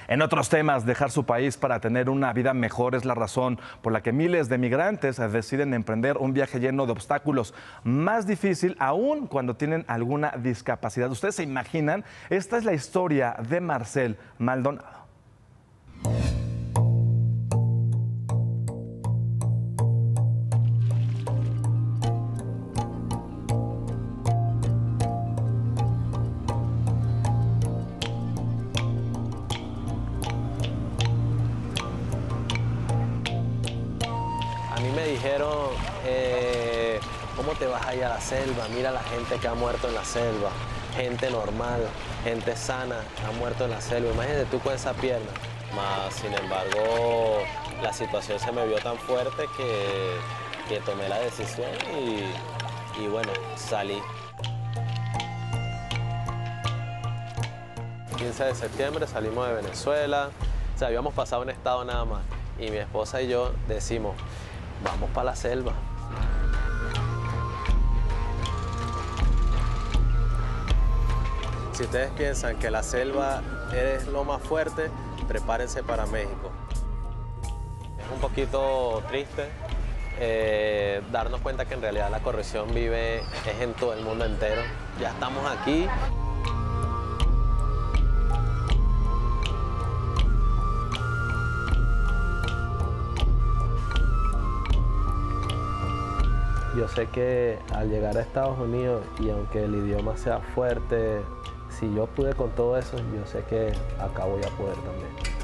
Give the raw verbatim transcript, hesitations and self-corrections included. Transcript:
En otros temas, dejar su país para tener una vida mejor es la razón por la que miles de migrantes deciden emprender un viaje lleno de obstáculos, más difícil aún cuando tienen alguna discapacidad. ¿Ustedes se imaginan? Esta es la historia de Marcel Maldonado. A mí me dijeron, eh, ¿cómo te vas a ir a la selva? Mira la gente que ha muerto en la selva, gente normal, gente sana, ha muerto en la selva. Imagínate tú con esa pierna. Mas, sin embargo, la situación se me vio tan fuerte que, que tomé la decisión y, y bueno, salí. quince de septiembre salimos de Venezuela, o sea, habíamos pasado un estado nada más. Y mi esposa y yo decimos, vamos para la selva. Si ustedes piensan que la selva es lo más fuerte, prepárense para México. Es un poquito triste eh, darnos cuenta que en realidad la corrupción vive es en todo el mundo entero. Ya estamos aquí. Yo sé que al llegar a Estados Unidos, y aunque el idioma sea fuerte, si yo pude con todo eso, yo sé que acá voy a poder también.